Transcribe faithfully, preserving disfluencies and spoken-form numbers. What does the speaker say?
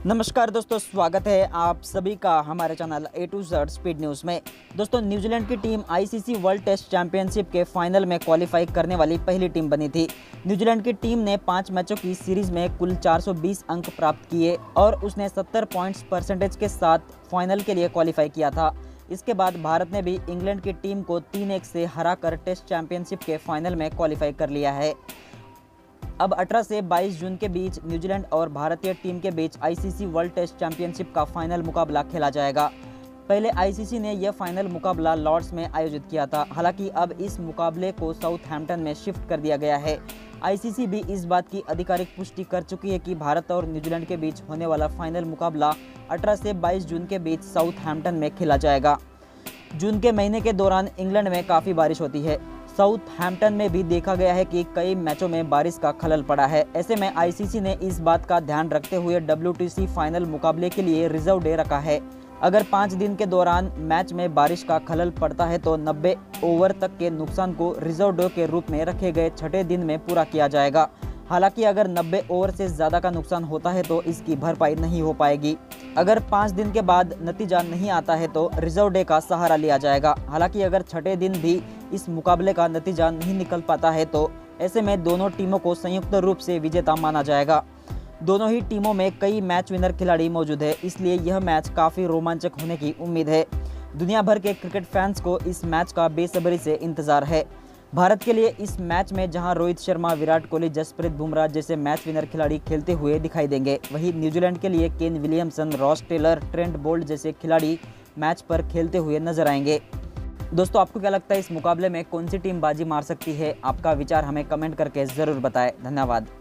नमस्कार दोस्तों, स्वागत है आप सभी का हमारे channel A to Z speed news में। दोस्तों, न्यूजीलैंड की team ICC World Test Championship के फाइनल में क्वालिफाई करने वाली पहली टीम बनी थी। न्यूजीलैंड की टीम ने पाँच मैचों की सीरीज में कुल चार सौ बीस अंक प्राप्त किए और उसने सत्तर पॉइंट्स परसेंटेज के साथ फाइनल के लिए क्वालिफाई किया था। इसके बाद भारत ने भी इंग्लैंड की टीम को तीन एक से हराकर टेस्ट चैंपियनशिप के फाइनल में क्वालिफाई कर लिया है। अब अठारह से बाईस जून के बीच न्यूजीलैंड और भारतीय टीम के बीच आईसीसी वर्ल्ड टेस्ट चैंपियनशिप का फाइनल मुकाबला खेला जाएगा। पहले आईसीसी ने यह फाइनल मुकाबला लॉर्ड्स में आयोजित किया था। हालांकि अब इस मुकाबले को साउथहैम्पटन में शिफ्ट कर दिया गया है। आईसीसी भी इस बात की आधिकारिक पुष्टि कर चुकी है कि भारत और न्यूजीलैंड के बीच होने वाला फाइनल मुकाबला अठारह से बाईस जून के बीच साउथहैम्पटन में खेला जाएगा। जून के महीने के दौरान इंग्लैंड में काफ़ी बारिश होती है। साउथहैम्पटन में भी देखा गया है कि कई मैचों में बारिश का खलल पड़ा है। ऐसे में आईसीसी ने इस बात का ध्यान रखते हुए डब्ल्यूटीसी फाइनल मुकाबले के लिए रिजर्व डे रखा है। अगर पाँच दिन के दौरान मैच में बारिश का खलल पड़ता है तो नब्बे ओवर तक के नुकसान को रिजर्व डे के रूप में रखे गए छठे दिन में पूरा किया जाएगा। हालांकि अगर नब्बे ओवर से ज़्यादा का नुकसान होता है तो इसकी भरपाई नहीं हो पाएगी। अगर पाँच दिन के बाद नतीजा नहीं आता है तो रिजर्व डे का सहारा लिया जाएगा। हालांकि अगर छठे दिन भी इस मुकाबले का नतीजा नहीं निकल पाता है तो ऐसे में दोनों टीमों को संयुक्त रूप से विजेता माना जाएगा। दोनों ही टीमों में कई मैच विनर खिलाड़ी मौजूद है, इसलिए यह मैच काफ़ी रोमांचक होने की उम्मीद है। दुनिया भर के क्रिकेट फैंस को इस मैच का बेसब्री से इंतजार है। भारत के लिए इस मैच में जहां रोहित शर्मा, विराट कोहली, जसप्रीत बुमराह जैसे मैच विनर खिलाड़ी खेलते हुए दिखाई देंगे, वहीं न्यूजीलैंड के लिए Kane Williamson, Ross Taylor, Trent Boult जैसे खिलाड़ी मैच पर खेलते हुए नजर आएंगे। दोस्तों, आपको क्या लगता है इस मुकाबले में कौन सी टीम बाजी मार सकती है? आपका विचार हमें कमेंट करके ज़रूर बताएं। धन्यवाद।